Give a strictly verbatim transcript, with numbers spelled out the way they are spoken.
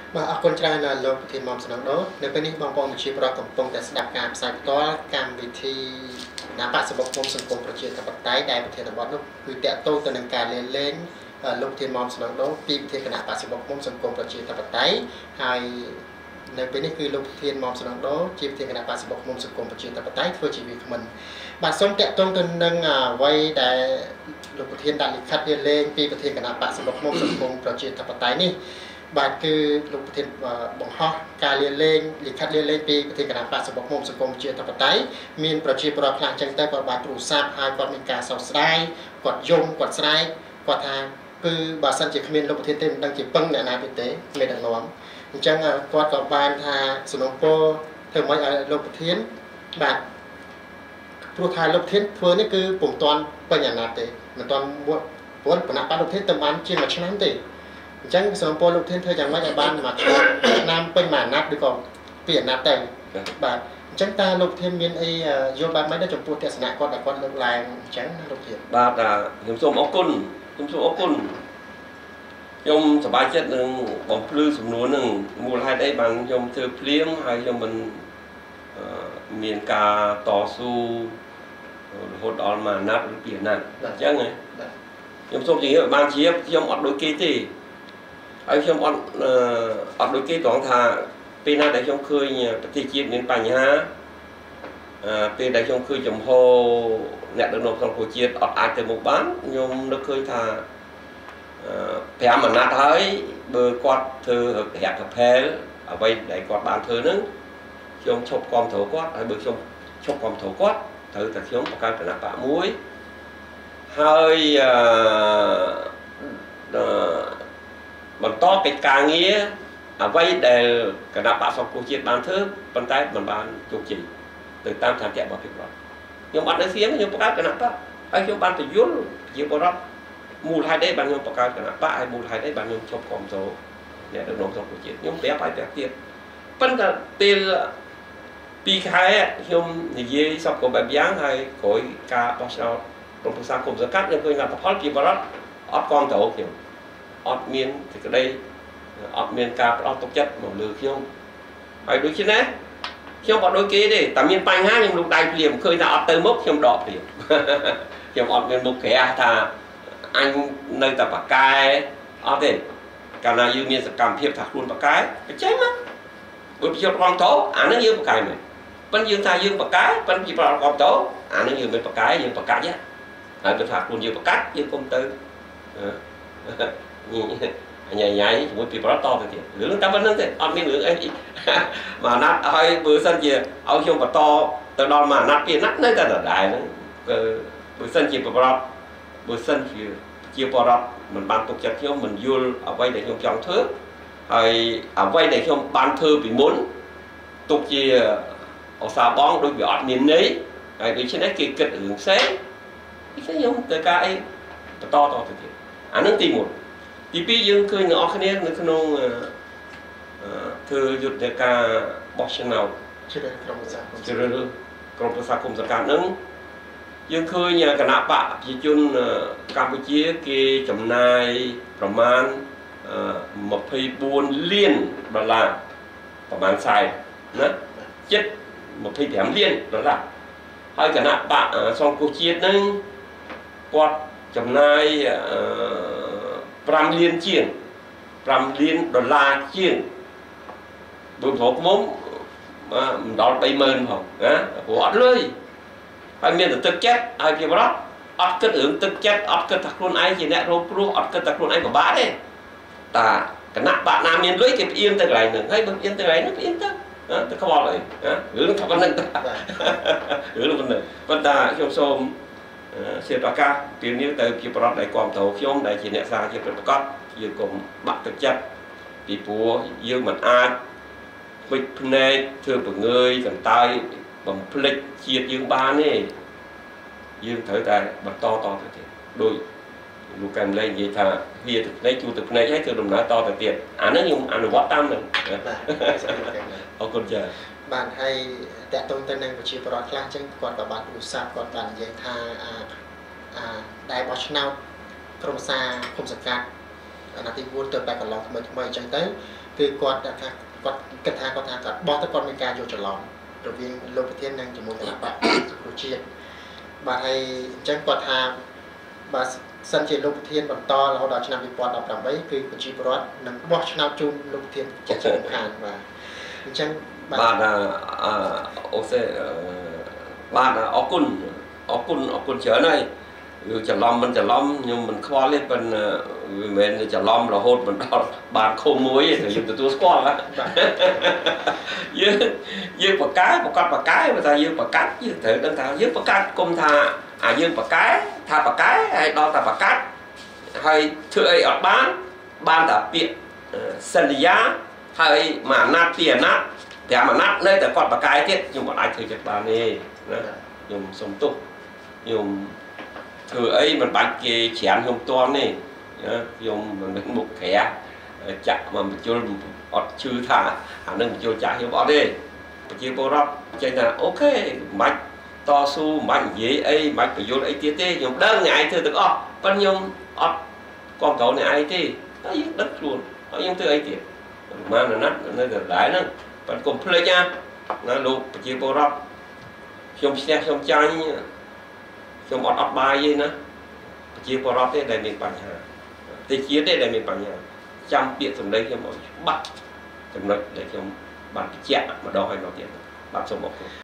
បាទអរគុណច្រើនលោកប្រធានមុំសំណងដូនៅពេលនេះបងប្អូនប្រជាពលរដ្ឋកំពុងតែស្ដាប់ការផ្សាយផ្ទាល់កម្មវិធីណាបសបកមុំសង្គមប្រជាធិបតេយ្យដែលប្រធានបទនោះគឺតាក់ទងទៅនឹងការលេងលេងលោកប្រធានមុំសំណងដូពីប្រធានគណៈបសបកមុំសង្គមប្រជាធិបតេយ្យហើយនៅពេលនេះគឺលោកប្រធានមុំសំណងដូជាប្រធានគណៈបសបកមុំសង្គមប្រជាធិបតេយ្យធ្វើជាវាគ្មិនបាទសូមតាក់ទងទៅនឹងអ្វីដែលលោកប្រធានដាក់លិខិតលេងលេងពីប្រធានគណៈបសបកមុំសង្គមប្រជាធិបតេយ្យនេះបាទគឺលោកប្រធានបង្ហោះការលាលែងលិខិតលាលែងពីប្រធានគណៈបក្សសង្គមសង្គមជាធិបតេយ្យមានប្រជាពលរដ្ឋខ្លះចឹងទៅគាត់បានទូរស័ព្ទហើយគាត់មានការសោកស្ដាយគាត់យំគាត់ស្រែកគាត់ថាគឺបើសិនជាគ្មានលោកប្រធានទេមិនដឹងជាពឹងអ្នកណាទៀតទេមានដឹកនាំអញ្ចឹងគាត់ក៏បានថាសំណពរធ្វើម៉េចឲ្យលោកប្រធានបាទព្រោះថាលោកប្រធានធ្វើនេះគឺពុំទាន់ពេញអាណត្តិទេមិនទាន់មួយព្រោះគណៈបក្សលោកប្រធានទៅបានជាងមួយឆ្នាំទេអញ្ចឹងសំណពរលោកប្រធានធ្វើយ៉ាងម៉េចឲ្យបានមួយឆ្នាំពេញមួយអាណត្តិឬក៏ពីរអាណត្តិទៅបាទអញ្ចឹងតើលោកប្រធានមានអីយល់បែបម៉េចដែរចំពោះទស្សនៈគាត់ដែលគាត់លើកឡើងអញ្ចឹងលោកប្រធានបាទខ្ញុំសូមអរគុណខ្ញុំសូមអរគុណខ្ញុំសប្បាយចិត្តនឹងបំភ្លឺសំណួរនឹងមូលហេតុអីបានខ្ញុំធ្វើភ្លាមហើយខ្ញុំមិនមានការតស៊ូរហូតដល់មួយអាណត្តិឬពីរអាណត្តិអញ្ចឹងខ្ញុំសូមជម្រាបបានជ្រាបខ្ញុំអត់ដូចគេទេហើយខ្ញុំអត់អត់ដូចគេត្រង់ថាពេលណាដែលខ្ញុំឃើញប្រទេសជាតិមានបញ្ហាពេលដែលខ្ញុំឃើញចំហអ្នកដឹកនាំសង្គមជាតិអត់អាចទៅមុខបានខ្ញុំនឹកឃើញថាប្រាំអាណត្តិហើយបើគាត់ធ្វើរយៈកផែលអ្វីដែលគាត់បានធ្វើហ្នឹងខ្ញុំឈប់គាំទ្រគាត់ហើយបើខ្ញុំឈប់គាំទ្រគាត់ត្រូវតែខ្ញុំបង្កើតគណៈបកមួយហើយអឺបន្តកិច្ចការងារអ្វីដែលគណៈបក្សសង្គមជាតិបានធ្វើប៉ុន្តែមិនបានជោគជ័យទៅតាមឆន្ទៈរបស់ប្រជាពលរដ្ឋខ្ញុំអត់នៅស្ងៀមខ្ញុំបង្កើតគណៈបកហើយខ្ញុំបានបញ្យល់ប្រជាពលរដ្ឋមូលហេតុអីបានខ្ញុំបង្កើតគណៈបកហើយមូលហេតុអីបានខ្ញុំឈប់គ្រប់គ្រងអ្នកដឹកនាំសង្គមជាតិខ្ញុំប្រាប់ឲ្យប្រាប់ទៀតប៉ុន្តែពេលពីរខែខ្ញុំនិយាយសពគ្រប់បែបយ៉ាងហើយក្រោយការបោះឆ្នោតក្រុមប្រឹក្សាគុំសង្កាត់ខ្ញុំឃើញលទ្ធផលប្រជាពលរដ្ឋអត់គ្រប់គ្រងខ្ញុំអត់មានសេចក្តីអត់មានការផ្ដោតទុកចិត្តមកលើខ្ញុំហើយដូច្នេះខ្ញុំអត់ដូចគេទេតែមានបញ្ហាខ្ញុំលុកដៃភ្លាមឃើញថាអត់ទៅមុខខ្ញុំដកភ្លាមខ្ញុំអត់មានមុខក្រាស់ថាអញនៅតែបកកែអត់ទេកាលណាយើងមានសកម្មភាពថាខ្លួនបកកែបញ្ចេញមកបើប្រជាពលរដ្ឋតោអានឹងយើងបកកែមែនប៉ុន្តែយើងថាយើងបកកែប៉ុន្តែប្រជាពលរដ្ឋតោអានឹងយើងមិនបកកែយើងបកាច់ហើយបើថាខ្លួនយើងបកាច់យើងគុំទៅញ៉ៃញ៉ៃជាមួយពីប្រតតទៅទៀតរឿងតែប៉ុណ្្នឹងទេអត់មានរឿងអីមួយអាណត្តិហើយបើសិនជាឲ្យខ្ញុំបន្តទៅដល់មួយអាណត្តិពីរអាណត្តិនៅតែដដែលហ្នឹងគឺបើសិនជាប្រវត្តិបើសិនជាជាបរដ្ឋមិនបានទុកចិត្តខ្ញុំមិនយល់អ្វីដែលខ្ញុំចង់ធ្វើហើយអ្វីដែលខ្ញុំបានធ្វើពីមុនទុកជាអសាបងដូចវាអត់មានន័យហើយដូច្នេះគេគិតរឿងផ្សេងនេះខ្ញុំទៅការអីបន្តតទៅទៀតអានឹងទីមួយទីពីរយើងឃើញអ្នកនរគ្នានៅក្នុងធ្វើយុទ្ធនាការបោះឆ្នោតជ្រើសរើសក្រុមប្រឹក្សាជ្រើសរើសក្រុមប្រឹក្សាគុំសង្កាត់ហ្នឹងយើងឃើញគណៈបកប្រជាជនកម្ពុជាគេចំណាយប្រមាណម្ភៃបួនលានដុល្លារប្រមាណខ្សែណាជិតម្ភៃប្រាំលានដុល្លារហើយគណៈបកសង្គមជាតិហ្នឹងគាត់ចំណាយប្រាំលានជាងប្រាំលានដុល្លារជាងបើប្រកមុំមិនដល់បីម៉ឺនផងណាព្រោះអត់លុយហើយមានតែទឹកចិត្តហើយជាបរិបទអត់គិតរឿងទឹកចិត្តអត់គិតថាខ្លួនឯងជាអ្នករងគ្រោះអត់គិតថាខ្លួនឯងពិបាកទេតាគណៈបកណាមានលុយគេផ្អៀងទៅកន្លែងហ្នឹងហើយបើផ្អៀងទៅកន្លែងហ្នឹងផ្អៀងទៅទៅខ្វល់អីណារឿងថាប៉ុណ្្នឹងទៅរឿងប៉ុណ្្នឹងប៉ុន្តែខ្ញុំសូមជាប្រកាសពីនេះទៅជាបរិបទដែលគ្រប់គ្រងខ្ញុំដែលជាអ្នកសារជាប្រកបយើងកុំបាក់ទឹកចិត្តពីព្រោះយើងមិនអាចវិចភ្នែកធ្វើបង្ងើយកន្តើយបំភ្លេចជាតិយើងបានទេយើងត្រូវតែបន្តតទៅទៀតដោយលោកកែមលេងនិយាយថាវាទឹកភ្នែកជួទឹកភ្នែកហើយគឺដំណើរតទៅទៀតអានេះខ្ញុំអនុវត្តតាមនឹងអរគុណចា៎បានហើយតកតងទៅនឹងប្រជាពលរដ្ឋខ្លះអញ្ចឹងគាត់ក៏បានឧស្សាហ៍គាត់បាននិយាយថាអាអាដែលបោះឆ្នោតក្រុមប្រឹក្សាគុំសង្កាត់អាណត្តិទីបួនទៅតែកន្លងថ្មីថ្មីអញ្ចឹងទៅគឺគាត់ថាគាត់គិតថាគាត់ថាគាត់បោះទៅគាត់មានការយកច្រឡំរវាងលោកប្រធាននិងជាមួយគណៈបកប្រជាជាតិបាទហើយអញ្ចឹងគាត់ថាបាទសិនជាលោកប្រធានបន្តរហូតដល់ឆ្នាំtwo thousand eighteenគឺប្រជាពលរដ្ឋនឹងបោះឆ្នោតជូនលោកប្រធានជាជាសំខាន់បាទអញ្ចឹងបាទអូសេបាទអរគុណអរគុណអរគុណច្រើនហើយច្រឡំមិនច្រឡំខ្ញុំមិនខ្វល់ទេប៉ុន្តែវាមិនមែនច្រឡំរហូតមិនដល់បានខុសមួយទេខ្ញុំទទួលស្គាល់បាទយើងយើងបកកែប្រកាសបកកែបើថាយើងបកាត់យើងត្រូវដឹងថាយើងបកាត់គុំថាអាយើងបកកែថាបកកែហើយដល់តែបកាត់ហើយធ្វើអីអត់បានបានតែពាក្យសន្យាហើយមួយអាណត្តិពីរអាណត្តិប្រាំអាណត្តិនៅតែគាត់បកកែទៀតខ្ញុំមិនអាចធ្វើចិត្តបានទេណាខ្ញុំសុំទោសខ្ញុំធ្វើអីមិនបាច់គេច្រានខ្ញុំតន់ទេខ្ញុំមិនមានមុខក្រាចាក់មកបញ្ជុលអត់ជឿថាអានឹងបញ្ជុលចាក់ខ្ញុំអត់ទេប្រជាពលរដ្ឋចេញថាអូខេមិនបាច់តស៊ូមិនបាច់និយាយអីមិនបាច់បញ្យល់អីទៀតទេខ្ញុំដឹងអ្នកឯងធ្វើទាំងអស់ប៉ុន្តែខ្ញុំអត់គាំទ្រអ្នកឯងទេហើយយើងដឹងខ្លួនហើយខ្ញុំធ្វើអីទៀតប្រហែលអាណត្តិនៅដដែលហ្នឹងប៉ុន្តែកុំភ្លេចណាលោកប្រជាពលរដ្ឋខ្ញុំឈ្នះខ្ញុំចាញ់ខ្ញុំអត់អត់បាយទេណាប្រជាពលរដ្ឋទេដែលមានបញ្ហាទេជាតិទេដែលមានបញ្ហាចាំពាក្យសម្ដីខ្ញុំឲ្យច្បាស់ចំណុចដែលខ្ញុំបានបញ្ជាក់ម្ដងហើយម្ដងទៀតបាទសូមអរគុណ